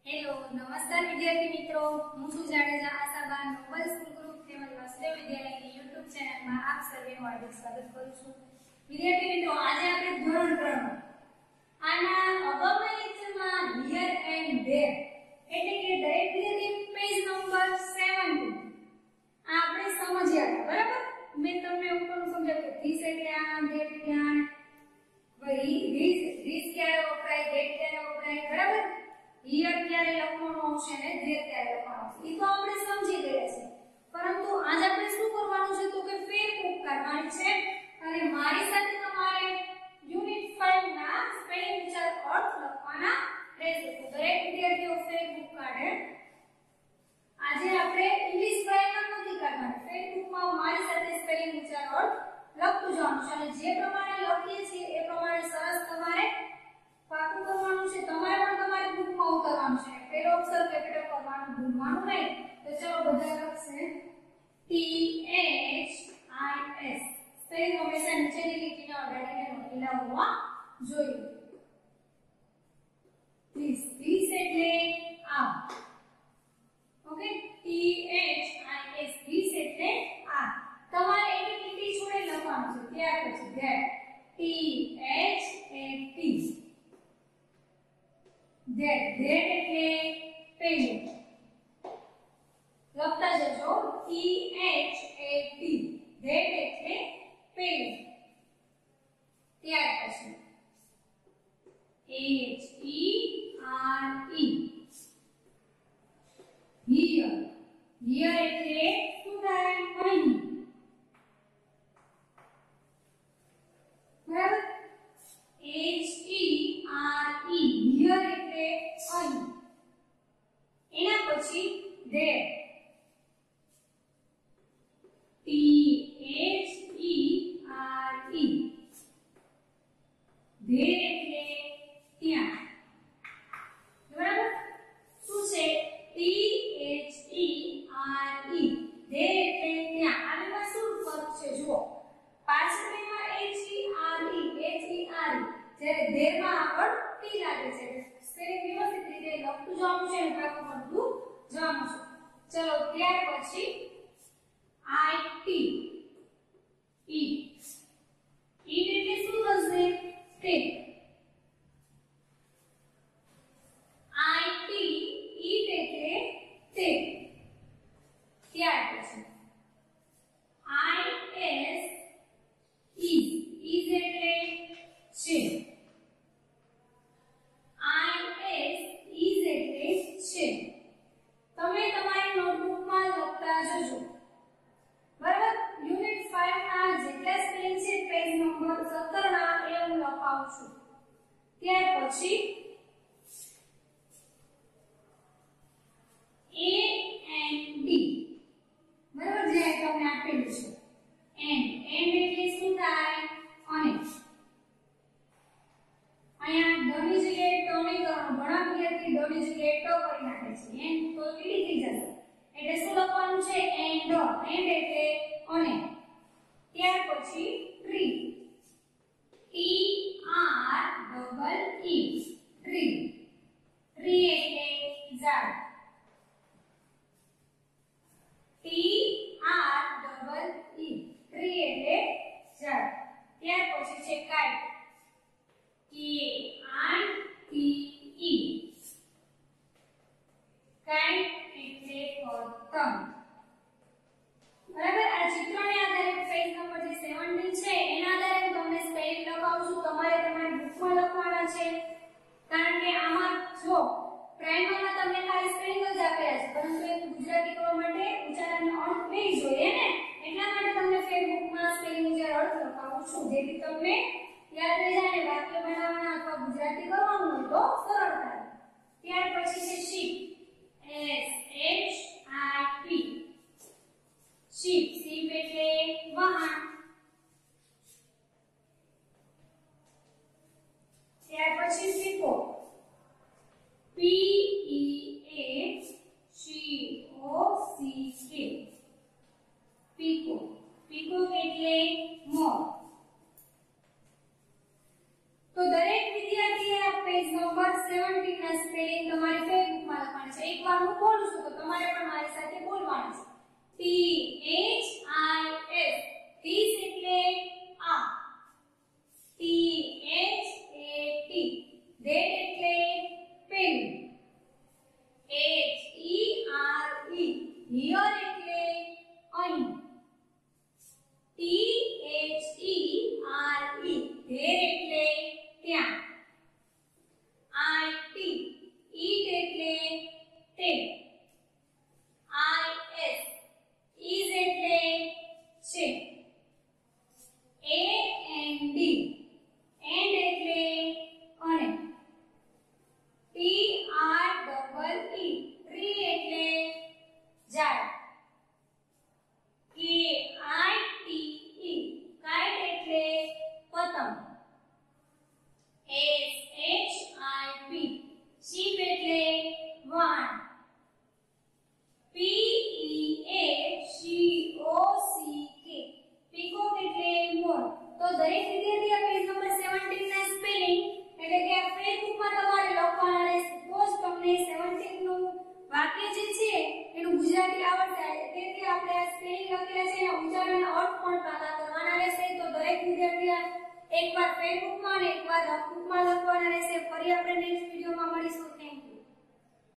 Hello નમસ્કાર વિદ્યાર્થી મિત્રો, હું છું Jadeja Ashaba noble school group તેમજ વાસુદેવ વિદ્યાલયની યુટ્યુબ ચેનલમાં આપ સર્વેનું હાર્દિક સ્વાગત કરું છું। વિદ્યાર્થી મિત્રો, આજે આપણે ધોરણ 3 આના અગાઉના લેક્ચરમાં હિયર એન્ડ ધેર એટલે કે દરેક વિદ્યાર્થી પેજ નંબર 70 આપણે સમજ્યા હતા, બરાબર? મેં તમને ઉપરનું સમજાવ્યું કે ધીસ એટલે આ, ધેટ ત્યાં, ધીસ ક્યારે વપરાય, ધેટ ક્યારે વપરાય, બરાબર? હિયર ક્યારે લખવાનું આવશે ને ધેર ક્યારે લખવાનું આવશે એ તો આપણે સમજી ગયા છે, પરંતુ આજ આપણે શું કરવાનું છે તો કે ફેરફૂક કરવાની છે અને મારી સાથે તમારે યુનિટ 5 ના સ્પેલિંગ વિચાર અર્થ લખવાના રહેશે। તો દરેક વિદ્યાર્થીઓ ફેરફૂક કાઢે। આજે આપણે ઇંગ્લિશ ગ્રામર નથી કાઢવાનું, ફેરફૂકમાં મારી સાથે સ્પેલિંગ વિચાર અર્થ લખતું જવાનું છે અને જે પ્રમાણે લખીએ છીએ એ પ્રમાણે સરસ તમારે પાકું કરવાનું છે। તમારે પણ તમારી બુકમાં ઉતારવાનું છે, પહેલો અક્ષર કેપિટલ કરવાનું ભૂલવાનું નહીં। તો ચલો બધા લખશે THIS, સ્પેલિંગ હંમેશા નીચેની લીટીને અડાડીને લખેલા હોવા જોઈએ। ધીસ એટલે આ, ઓકે? THIS, ધીસ એટલે આ। તમારે એક લીટી છોડે લખવાનું છે, ત્યાર પછી ધેટ, THAT, ધેટ એટલે પેલું લખતા જજો, THAT, ધેટ એટલે પેલું, ત્યાર પછી HERE, હિયર, હિયર એટલે શું થાય? અહીં, બરાબર? HERE, હિયર એટલે અહીં, એના પછી there, THERE, there એટલે ત્યાં, બરાબર? શું છે? THERE, there એટલે ત્યાં। આમાં શું ફરક છે જુઓ, પાછળમાં HERE, જ્યારે there માં આગળ T લાગે છે, સ્પેલિંગ વ્યવસ્થિત રીતે લખતું જવાનું છે અને પાકું કરતું જવાનું છે। ચલો ત્યાર પછી IT, એટલે શું થશે? તે। IT, એટલે તે, ત્યાર પછી IS, એટલે છે, IS એટલે છે। તમે તમારી નોટબુકમાં લખતા જજો, બરાબર? યુનિટ 5 ના જેટલા સ્પેલિંગ છે પેજ નંબર 17 ના એ હું લખાવું છું। ત્યાર પછી AND, બરાબર? જે તમને આપેલું છે એન્ડ એટલે શું થાય? અને અહીંયા ડની જગ્યાએ ટ નહીં કરવાનું, ઘણા વિદ્યાર્થી ડની જગ્યાએ ટ કરી નાખે છે, એન્ડ તો ઈડી થઈ જશે, એટલે શું લખવાનું છે? એન્ડ, એન્ડ એટલે અને, ત્યાર પછી ટ્રી, TREE, ટ્રી, ટ્રી એટલે ઝાડ, TREE, ટ્રી એટલે ઝાડ, ત્યાર પછી છે કાઇટ, KITE, કાઇટ એટલે પતંગ, બરાબર? આ ચિત્રને આધારે પેજ નંબર જે 17 છે એના આધારે હું તમને સ્પેલિંગ લખાવું છું, તમારે તમારી બુકમાં લખવાના છે, કારણ કે આમાં જો પ્રાઇમરમાં તમને ખાલી સ્પેલિંગ જ આપેલા છે, પરંતુ એ ગુજરાતી કરવા માટે ઉચ્ચારણનો અર્થ નહીં જોઈએ ને, એટલા માટે તમને ફેસબુકમાં સ્પેલિંગ વિચાર અર્થ લખાવું છું, જેથી તમને યાદ રહી જાય અને વાક્ય બનાવવાના અથવા ગુજરાતી કરવાનું હોય તો સરળ થાય। ત્યાર પછી છે શીપ, SHIP, શીપ, શીપ એટલે વાહન, ત્યાર પછી પીકો, PEACOCK, પીકો, પીકો એટલે મોર। તો દરેક વિદ્યાર્થીએ આ પેજ નંબર 17 ના સ્પેલિંગ તમારી તમારે પણ મારી સાથે બોલવાનું છે. THIS ધીસ એટલે આ. THAT that એટલે પેન. HERE here એટલે અહીં. THERE there એટલે ત્યાં. IT eat એટલે તે. IS એટલે છે. AND and એટલે અને. TREE tree એટલે ઝાડ. KITE kite એટલે પતંગ. SHIP sheep એટલે વાણ. PEACOCK પીકોક એટલે મોર. તો દરેક વિદ્યાર્થી આ પેજ નંબર 17 ના સ્પેલિંગ એટલે કે આ ફેસબુકમાં તમારે લખવાના રહેશે. તો જ તમને 17 નું વાક્ય જે છે એનું ગુજરાતી આવડશે. તેથી આપણે આ સ્પેલિંગ લખેલા છે એના ઉચ્ચારણનો અર્થ પણ પતા કરવાના રહેશે. તો દરેક વિદ્યાર્થી એકવાર ફેસબુકમાં અને એકવાર નોટબુકમાં લખવાના રહેશે. ફરી આપણે નેક્સ્ટ વિડિયોમાં મળીશું. Thank you.